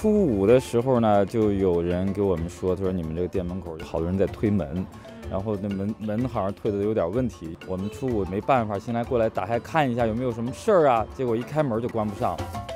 初五的时候呢，就有人给我们说，他说你们这个店门口好多人在推门，然后那门好像推的有点问题。我们初五没办法，先过来打开看一下有没有什么事儿啊，结果一开门就关不上。